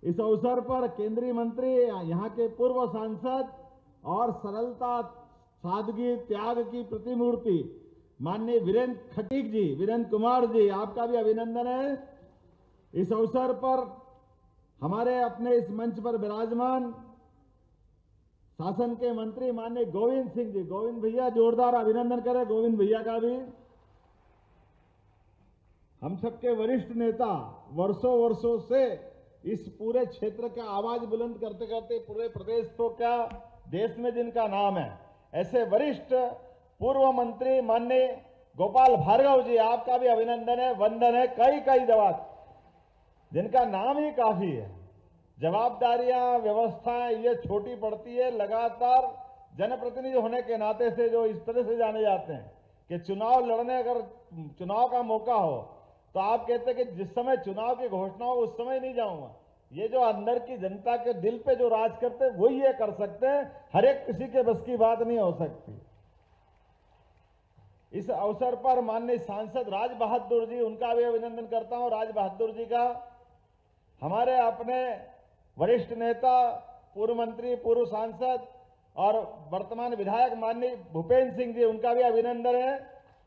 इस अवसर पर केंद्रीय मंत्री, यहाँ के पूर्व सांसद और सरलता, सादगी, त्याग की प्रतिमूर्ति माननीय वीरेंद्र खटीक जी, वीरेंद्र कुमार जी, आपका भी अभिनंदन है। इस अवसर पर हमारे अपने इस मंच पर विराजमान शासन के मंत्री माननीय गोविंद सिंह जी, गोविंद भैया, जोरदार अभिनंदन करें गोविंद भैया का भी। हम सबके वरिष्ठ नेता, वर्षों वर्षों से इस पूरे क्षेत्र का आवाज बुलंद करते करते पूरे प्रदेश तो क्या देश में जिनका नाम है, ऐसे वरिष्ठ पूर्व मंत्री माननीय गोपाल भार्गव जी, आपका भी अभिनंदन है, वंदन है। कई जवाब जिनका नाम ही काफी है। जवाबदारियां, व्यवस्थाएं ये छोटी पड़ती है। लगातार जनप्रतिनिधि होने के नाते से जो इस तरह से जाने जाते हैं कि चुनाव लड़ने, अगर चुनाव का मौका हो तो आप कहते हैं कि जिस समय चुनाव की घोषणा हो उस समय नहीं जाऊंगा। ये जो अंदर की जनता के दिल पे जो राज करते हैं वही ये कर सकते हैं, हर एक किसी के बस की बात नहीं हो सकती। इस अवसर पर माननीय सांसद राज बहादुर जी, उनका भी अभिनंदन करता हूं। राज बहादुर जी का, हमारे अपने वरिष्ठ नेता, पूर्व मंत्री, पूर्व सांसद और वर्तमान विधायक माननीय भूपेंद्र सिंह जी, उनका भी अभिनंदन है।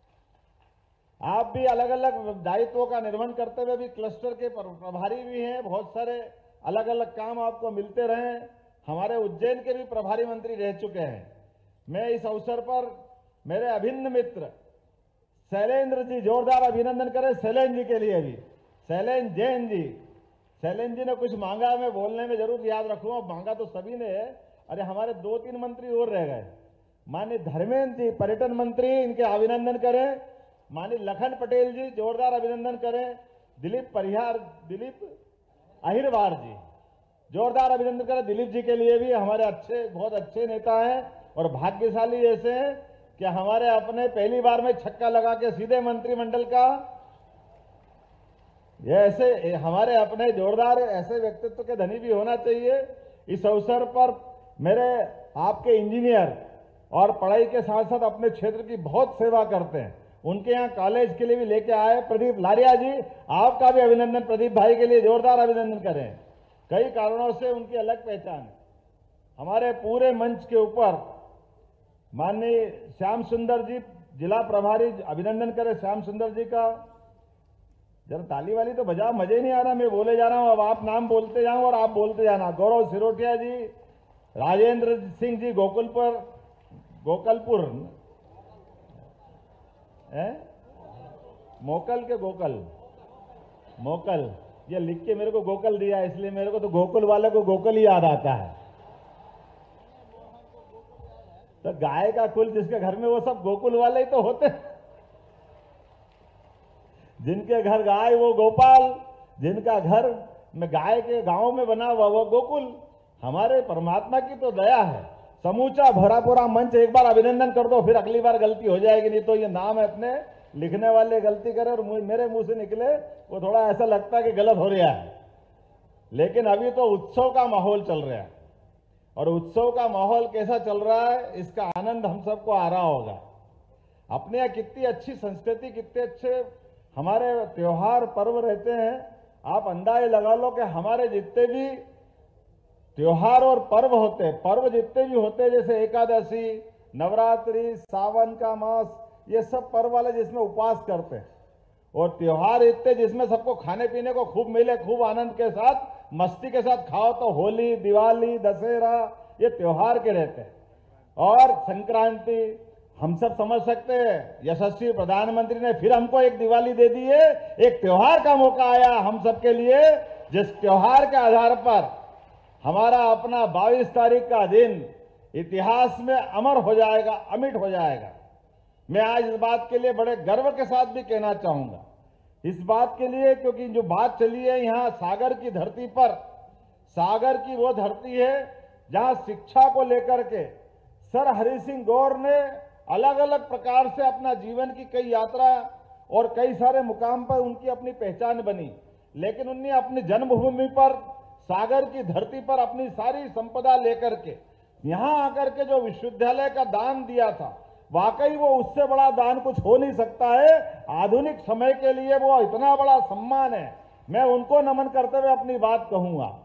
आप भी अलग अलग दायित्वों का निर्वहन करते हुए भी क्लस्टर के प्रभारी भी हैं, बहुत सारे अलग अलग काम आपको मिलते रहे। हमारे उज्जैन के भी प्रभारी मंत्री रह चुके हैं। मैं इस अवसर पर मेरे अभिन्न मित्र शैलेंद्र जी, जोरदार अभिनंदन करें शैलेंद्र जी के लिए भी। शैलेंद्र जैन जी, शैलेंद्र जी ने कुछ मांगा, मैं बोलने में जरूर याद रखूंगा, मांगा तो सभी ने है। अरे हमारे 2-3 मंत्री और रह गए। माननीय धर्मेंद्र जी, पर्यटन मंत्री, इनके अभिनंदन करें। माननीय लखन पटेल जी, जोरदार अभिनंदन करें। दिलीप अहिरवार जी, जोरदार अभिनंदन करें दिलीप जी के लिए भी। हमारे अच्छे, बहुत अच्छे नेता हैं और भाग्यशाली ऐसे हैं कि हमारे अपने पहली बार में छक्का लगा के सीधे मंत्रिमंडल का, ये ऐसे हमारे अपने जोरदार ऐसे व्यक्तित्व के धनी भी होना चाहिए। इस अवसर पर मेरे आपके इंजीनियर और पढ़ाई के साथ साथ अपने क्षेत्र की बहुत सेवा करते हैं, उनके यहाँ कॉलेज के लिए भी लेके आए प्रदीप लारिया जी, आपका भी अभिनंदन। प्रदीप भाई के लिए जोरदार अभिनंदन करें। कई कारणों से उनकी अलग पहचान है। हमारे पूरे मंच के ऊपर माननीय श्याम सुंदर जी, जिला प्रभारी, अभिनंदन करें श्याम सुंदर जी का। जरा ताली वाली तो बजा, मजे नहीं आ रहा, मैं बोले जा रहा हूं, अब आप नाम बोलते जाओ और आप बोलते जाना। गौरव सिरोटिया जी, राजेंद्र सिंह जी, गोकलपुर है, मोकल, ये लिख के मेरे को गोकल दिया, इसलिए मेरे को तो गोकुल वाले को गोकुल ही याद आता है। तो गाय का कुल जिसके घर में, वो सब गोकुल वाले ही तो होते हैं। जिनके घर गाय वो गोपाल, जिनका घर में गाय के गांव में बना हुआ वो गोकुल। हमारे परमात्मा की तो दया है। समूचा भरा पूरा मंच एक बार अभिनंदन कर दो, फिर अगली बार गलती हो जाएगी। नहीं तो ये नाम है अपने लिखने वाले गलती करे और मेरे मुंह से निकले, वो थोड़ा ऐसा लगता है कि गलत हो रहा है। लेकिन अभी तो उत्सव का माहौल चल रहा है, और उत्सव का माहौल कैसा चल रहा है इसका आनंद हम सबको आ रहा होगा। अपने यहाँ कितनी अच्छी संस्कृति, कितने अच्छे हमारे त्योहार पर्व रहते हैं। आप अंदाजे लगा लो कि हमारे जितने भी त्योहार और पर्व होते हैं, पर्व जितने भी होते हैं, जैसे एकादशी, नवरात्रि, सावन का मास, ये सब पर्व वाले जिसमें उपवास करते हैं, और त्योहार इतने जिसमें सबको खाने पीने को खूब मिले, खूब आनंद के साथ, मस्ती के साथ खाओ, तो होली, दिवाली, दशहरा, ये त्योहार के रहते हैं। और संक्रांति, हम सब समझ सकते हैं, यशस्वी प्रधानमंत्री ने फिर हमको एक दिवाली दे दी है, एक त्योहार का मौका आया हम सबके लिए, जिस त्योहार के आधार पर हमारा अपना 22 तारीख का दिन इतिहास में अमर हो जाएगा, अमिट हो जाएगा। मैं आज इस बात के लिए बड़े गर्व के साथ भी कहना चाहूंगा, इस बात के लिए क्योंकि जो बात चली है यहाँ सागर की धरती पर, सागर की वो धरती है जहां शिक्षा को लेकर के सर हरि सिंह गौर ने अलग अलग प्रकार से अपना जीवन की कई यात्रा और कई सारे मुकाम पर उनकी अपनी पहचान बनी। लेकिन उन्हें अपनी जन्मभूमि पर, सागर की धरती पर अपनी सारी संपदा लेकर के यहां आकर के जो विश्वविद्यालय का दान दिया था, वाकई वो उससे बड़ा दान कुछ हो नहीं सकता है। आधुनिक समय के लिए वो इतना बड़ा सम्मान है। मैं उनको नमन करते हुए अपनी बात कहूंगा।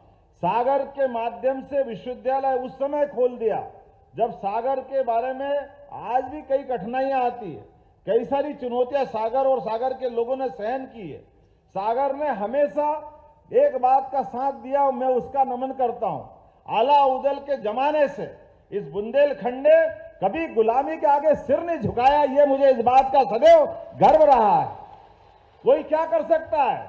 सागर के माध्यम से विश्वविद्यालय उस समय खोल दिया जब सागर के बारे में आज भी कई कठिनाइयां आती है, कई सारी चुनौतियां सागर और सागर के लोगों ने सहन की है। सागर ने हमेशा एक बात का साथ दिया और मैं उसका नमन करता हूं। आला उदल के जमाने से इस बुंदेलखंड ने कभी गुलामी के आगे सिर नहीं झुकाया, ये मुझे इस बात का सदैव गर्व रहा है। कोई क्या कर सकता है?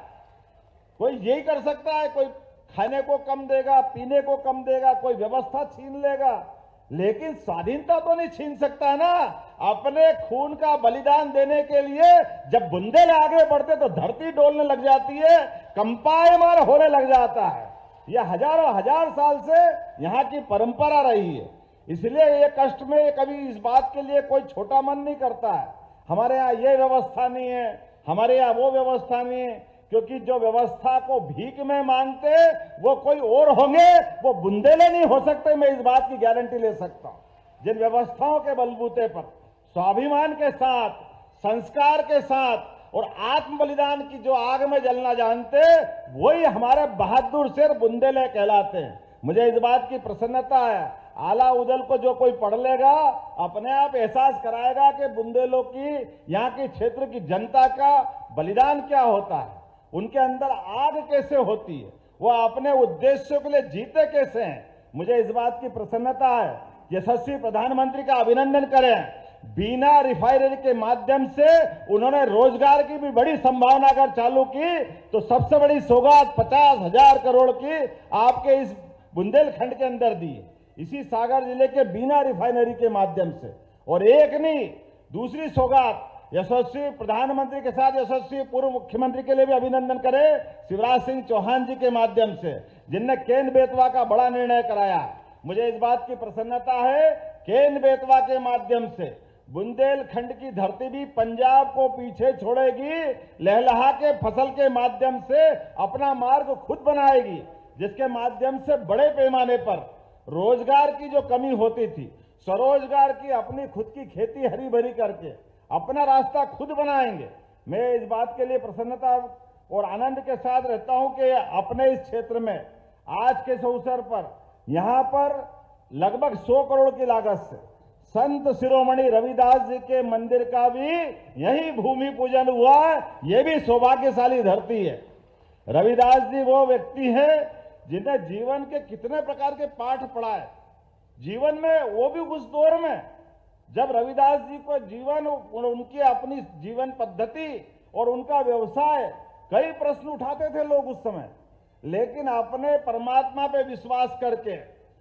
कोई यही कर सकता है, कोई खाने को कम देगा, पीने को कम देगा, कोई व्यवस्था छीन लेगा, लेकिन स्वाधीनता तो नहीं छीन सकता ना। अपने खून का बलिदान देने के लिए जब बुंदेल आगे बढ़ते तो धरती डोलने लग जाती है, कंपायमान होने लग जाता है। यह हजारों हजार साल से यहाँ की परंपरा रही है। इसलिए ये कष्ट में कभी इस बात के लिए कोई छोटा मन नहीं करता है। हमारे यहाँ ये व्यवस्था नहीं है, हमारे यहाँ वो व्यवस्था नहीं है, क्योंकि जो व्यवस्था को भीख में मांगते वो कोई और होंगे, वो बुंदेले नहीं हो सकते। मैं इस बात की गारंटी ले सकता हूं। जिन व्यवस्थाओं के बलबूते पर स्वाभिमान के साथ, संस्कार के साथ और आत्म बलिदान की जो आग में जलना जानते, वही हमारे बहादुर शेर बुंदेले कहलाते हैं। मुझे इस बात की प्रसन्नता है, आला उदल को जो कोई पढ़ लेगा अपने आप एहसास कराएगा कि बुंदेलों की, यहाँ के क्षेत्र की जनता का बलिदान क्या होता है, उनके अंदर आग कैसे होती है, वो अपने उद्देश्यों के लिए जीते कैसे हैं। मुझे इस बात की प्रसन्नता है, यशस्वी प्रधानमंत्री का अभिनंदन करें। बीना रिफाइनरी के माध्यम से उन्होंने रोजगार की भी बड़ी संभावना अगर चालू की तो सबसे बड़ी सौगात 50,000 करोड़ की आपके इस बुंदेलखंड के अंदर दी, इसी सागर जिले के बीना रिफाइनरी के माध्यम से। और एक नहीं, दूसरी सौगात यशस्वी प्रधानमंत्री के साथ यशस्वी पूर्व मुख्यमंत्री के लिए भी अभिनंदन करें, शिवराज सिंह चौहान जी के माध्यम से, जिनने केन बेतवा का बड़ा निर्णय कराया। मुझे इस बात की प्रसन्नता है, केन बेतवा के माध्यम से बुंदेलखंड की धरती भी पंजाब को पीछे छोड़ेगी, लहलहा के फसल के माध्यम से अपना मार्ग खुद बनाएगी, जिसके माध्यम से बड़े पैमाने पर रोजगार की जो कमी होती थी, स्वरोजगार की अपनी खुद की खेती हरी भरी करके अपना रास्ता खुद बनाएंगे। मैं इस बात के लिए प्रसन्नता और आनंद के साथ रहता हूं कि अपने इस क्षेत्र में आज के इस अवसर पर यहां पर लगभग 100 करोड़ की लागत से संत शिरोमणि रविदास जी के मंदिर का भी यही भूमि पूजन हुआ। यह भी सौभाग्यशाली धरती है। रविदास जी वो व्यक्ति हैं जिन्हें जीवन के कितने प्रकार के पाठ पढ़ाए जीवन में, वो भी उस दौर में जब रविदास जी को जीवन, उनकी अपनी जीवन पद्धति और उनका व्यवसाय, कई प्रश्न उठाते थे लोग उस समय, लेकिन अपने परमात्मा पे विश्वास करके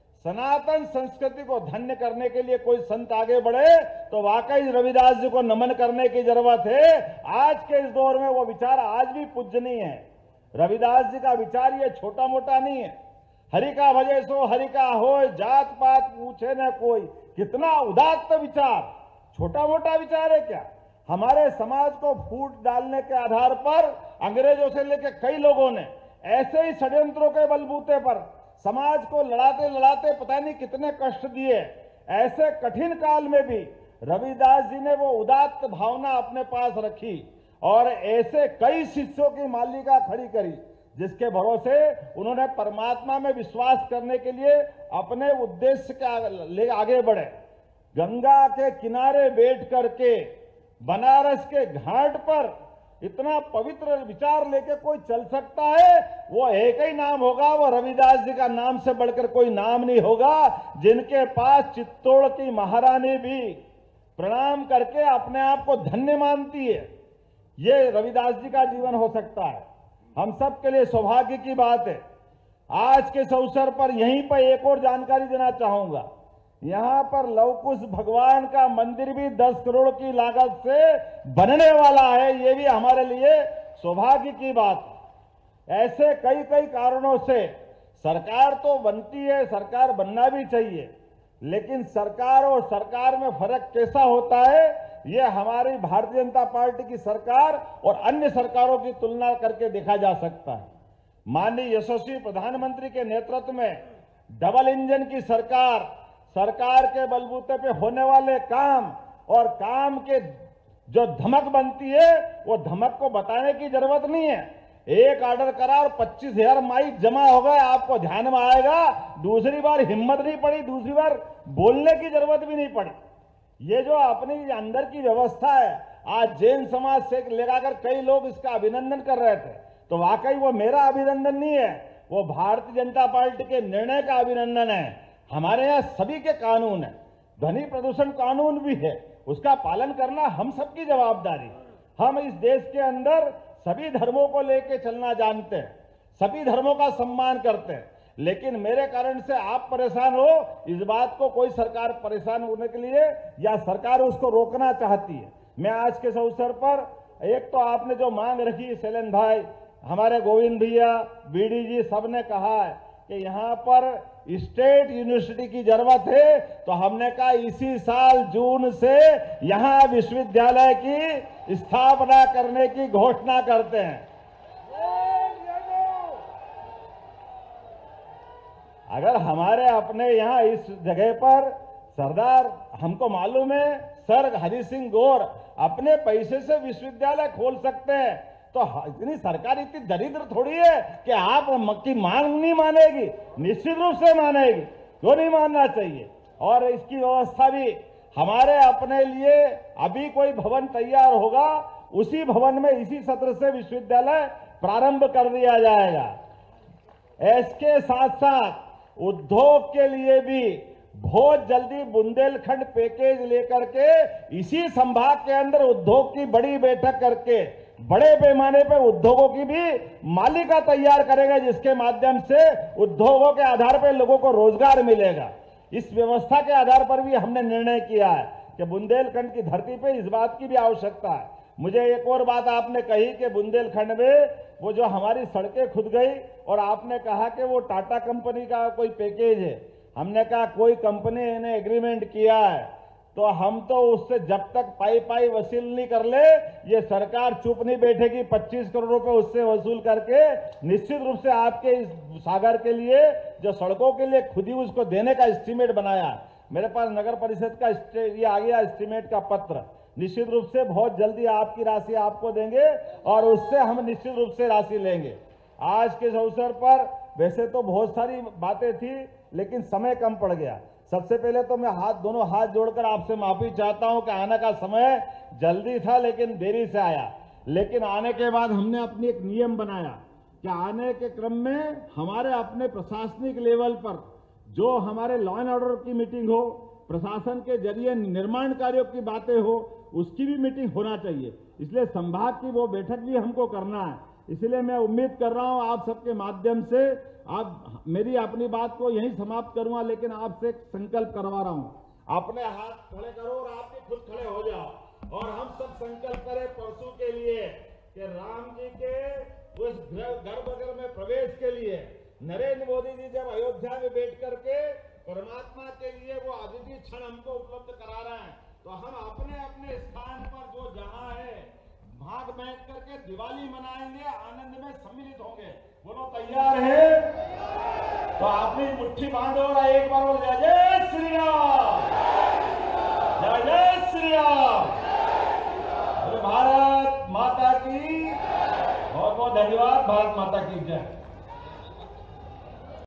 सनातन संस्कृति को धन्य करने के लिए कोई संत आगे बढ़े तो वाकई रविदास जी को नमन करने की जरूरत है। आज के इस दौर में वो विचार आज भी पूजनीय है। रविदास जी का विचार ये छोटा मोटा नहीं है। हरि का भजे सो हरि का होय, जात पात पूछे न कोई। कितना उदात्त विचार, छोटा मोटा विचार है क्या? हमारे समाज को फूट डालने के आधार पर अंग्रेजों से लेकर कई लोगों ने ऐसे ही षड्यंत्रों के बलबूते पर समाज को लड़ाते लड़ाते पता नहीं कितने कष्ट दिए। ऐसे कठिन काल में भी रविदास जी ने वो उदात्त भावना अपने पास रखी और ऐसे कई शिष्यों की मालिका खड़ी करी, जिसके भरोसे उन्होंने परमात्मा में विश्वास करने के लिए अपने उद्देश्य के आगे बढ़े। गंगा के किनारे बैठ करके बनारस के घाट पर इतना पवित्र विचार लेके कोई चल सकता है, वो एक ही नाम होगा, वो रविदास जी का नाम से बढ़कर कोई नाम नहीं होगा, जिनके पास चित्तौड़ की महारानी भी प्रणाम करके अपने आप को धन्य मानती है। ये रविदास जी का जीवन हो सकता है। हम सब के लिए सौभाग्य की बात है। आज के इस अवसर पर यहीं पर एक और जानकारी देना चाहूंगा। यहां पर लवकुश भगवान का मंदिर भी 10 करोड़ की लागत से बनने वाला है। ये भी हमारे लिए सौभाग्य की बात है। ऐसे कई कई कारणों से सरकार तो बनती है, सरकार बनना भी चाहिए, लेकिन सरकार और सरकार में फर्क कैसा होता है, ये हमारी भारतीय जनता पार्टी की सरकार और अन्य सरकारों की तुलना करके देखा जा सकता है। माननीय यशस्वी प्रधानमंत्री के नेतृत्व में डबल इंजन की सरकार के बलबूते पे होने वाले काम और काम के जो धमक बनती है, वो धमक को बताने की जरूरत नहीं है। एक ऑर्डर करा और 25,000 माइक जमा हो गए, आपको ध्यान में आएगा। दूसरी बार हिम्मत नहीं पड़ी, दूसरी बार बोलने की जरूरत भी नहीं पड़ी। ये जो अपनी अंदर की व्यवस्था है, आज जैन समाज से लेकर कई लोग इसका अभिनंदन कर रहे थे, तो वाकई वो मेरा अभिनंदन नहीं है, वो भारतीय जनता पार्टी के निर्णय का अभिनंदन है। हमारे यहाँ सभी के कानून है, ध्वनि प्रदूषण कानून भी है, उसका पालन करना हम सबकी जवाबदारी। हम इस देश के अंदर सभी धर्मों को लेकर चलना जानते हैं, सभी धर्मों का सम्मान करते हैं, लेकिन मेरे कारण से आप परेशान हो, इस बात को कोई सरकार परेशान होने के लिए या सरकार उसको रोकना चाहती है। मैं आज के इस अवसर पर एक तो आपने जो मांग रखी, शैलेंद्र भाई, हमारे गोविंद भैया, बीडी जी, सबने कहा है कि यहाँ पर स्टेट यूनिवर्सिटी की जरूरत है, तो हमने कहा इसी साल जून से यहाँ विश्वविद्यालय की स्थापना करने की घोषणा करते हैं। अगर हमारे अपने यहाँ इस जगह पर सरदार, हमको मालूम है सर हरि सिंह गौर अपने पैसे से विश्वविद्यालय खोल सकते हैं, तो इतनी सरकार इतनी दरिद्र थोड़ी है कि आप की मांग नहीं मानेगी, निश्चित रूप से मानेगी, क्यों नहीं मानना चाहिए। और इसकी व्यवस्था भी हमारे अपने लिए अभी कोई भवन तैयार होगा, उसी भवन में इसी सत्र से विश्वविद्यालय प्रारंभ कर दिया जाएगा। इसके साथ साथ उद्योग के लिए भी बहुत जल्दी बुंदेलखंड पैकेज लेकर के इसी संभाग के अंदर उद्योग की बड़ी बैठक करके बड़े पैमाने पर उद्योगों की भी मालिका तैयार करेगा, जिसके माध्यम से उद्योगों के आधार पर लोगों को रोजगार मिलेगा। इस व्यवस्था के आधार पर भी हमने निर्णय किया है कि बुंदेलखंड की धरती पे इस बात की भी आवश्यकता है। मुझे एक और बात आपने कही कि बुंदेलखंड में वो जो हमारी सड़कें खुद गई, और आपने कहा कि वो टाटा कंपनी का कोई पैकेज है। हमने कहा कोई कंपनी ने एग्रीमेंट किया है तो हम तो उससे जब तक पाई वसूल नहीं कर ले, ये सरकार चुप नहीं बैठेगी। 25 करोड़ रुपए उससे वसूल करके निश्चित रूप से आपके इस सागर के लिए जो सड़कों के लिए खुदी उसको देने का एस्टीमेट बनाया। मेरे पास नगर परिषद का ये आ गया एस्टीमेट का पत्र, निश्चित रूप से बहुत जल्दी आपकी राशि आपको देंगे और उससे हम निश्चित रूप से राशि लेंगे। आज के इस अवसर पर वैसे तो बहुत सारी बातें थी, लेकिन समय कम पड़ गया। सबसे पहले तो मैं दोनों हाथ जोड़कर आपसे माफी चाहता हूं कि आने का समय जल्दी था लेकिन देरी से आया। लेकिन आने के बाद हमने अपनी एक नियम बनाया कि आने के क्रम में हमारे अपने प्रशासनिक लेवल पर जो हमारे लॉ एंड ऑर्डर की मीटिंग हो, प्रशासन के जरिए निर्माण कार्यों की बातें हो, उसकी भी मीटिंग होना चाहिए। इसलिए संभाग की वो बैठक भी हमको करना है। इसलिए मैं उम्मीद कर रहा हूं आप सबके माध्यम से, आप मेरी अपनी बात को यहीं समाप्त करूंगा, लेकिन आपसे एक संकल्प करवा रहा हूं। अपने हाथ खड़े करो और आप भी खुद खड़े हो जाओ और हम सब संकल्प करें परसों के लिए कि राम जी के उस गर्भगृह में प्रवेश के लिए नरेंद्र मोदी जी जब अयोध्या में बैठ करके परमात्मा के लिए वो अद्वितीय क्षण हमको उपलब्ध करा रहे हैं, तो हम अपने अपने स्थान पर जो जहां है भाग बैठ करके दिवाली मनाएंगे, आनंद में सम्मिलित होंगे। बोलो तैयार है? तो अपनी मुट्ठी बांधो और एक बार बोल जय जय श्री राम, जय जय श्री राम। भारत माता की बहुत बहुत धन्यवाद। भारत माता की जय।